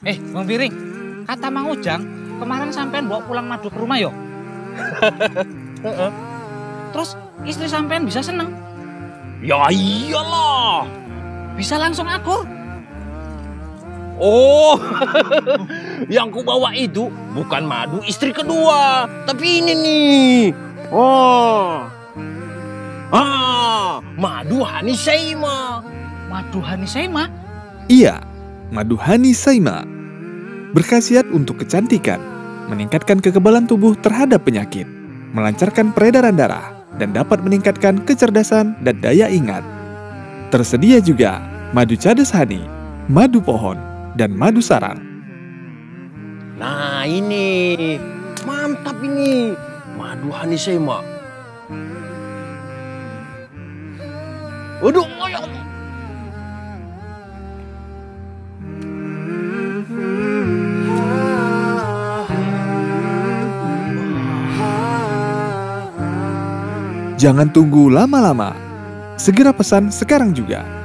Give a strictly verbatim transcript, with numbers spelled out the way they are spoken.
Eh, Bang Piring, kata Mang Ujang, kemarin sampean bawa pulang madu ke rumah yo. Terus istri sampean bisa seneng? Ya iyalah. Bisa langsung akur? Oh, yang ku bawa itu bukan madu istri kedua, tapi ini nih. Oh, ah, madu Hani Saima. Madu Hani Saima? Iya, madu Hani Saima. Berkhasiat untuk kecantikan, meningkatkan kekebalan tubuh terhadap penyakit, melancarkan peredaran darah, dan dapat meningkatkan kecerdasan dan daya ingat. Tersedia juga madu Cades Hani, madu pohon, dan madu sarang. Nah ini, mantap ini, madu Hani Saima. Waduh, ya Allah. Jangan tunggu lama-lama. Segera pesan sekarang juga.